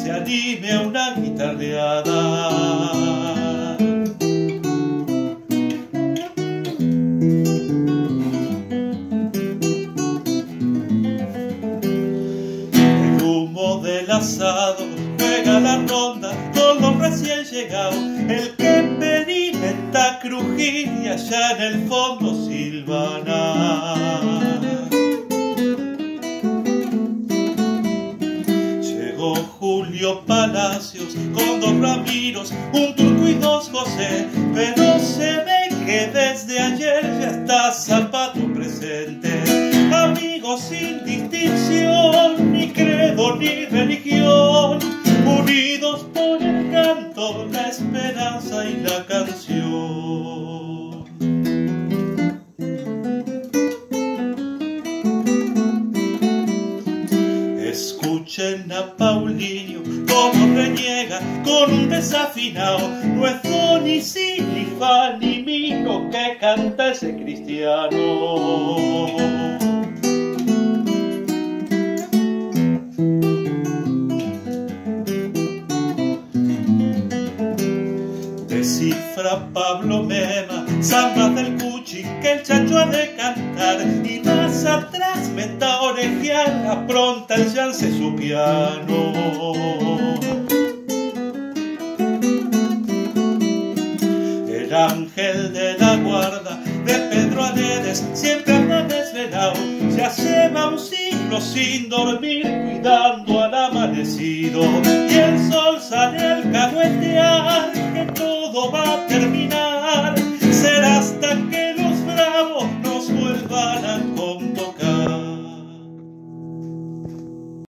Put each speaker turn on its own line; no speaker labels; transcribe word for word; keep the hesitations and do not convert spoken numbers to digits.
se anime a una guitarreada. El humo del asado juega la ronda con los recién llegados, el que experimenta crujir y allá en el fondo silvanar. Llegó Julio Palacios con dos Ramiros, un Turco y dos José, pero se ve que desde ayer ya está Zapato presente. Amigos sin distinción, ni credo ni religión, unidos por el canto, la esperanza y la canción. Escuchen a Paulinho como reniega con un desafinado. No es do, ni si, ni fa, ni mi lo que canta ese cristiano. Descifra Pablo Mema zambas del Cuchi que el chacho ha de cantar, y más atrás meta a orejear apronta el llance su piano. El ángel de la guarda de Pedro Aredes siempre anda desvelado, ya lleva un siglo sin dormir cuidando al amanecido, y el sol sale al cahuetear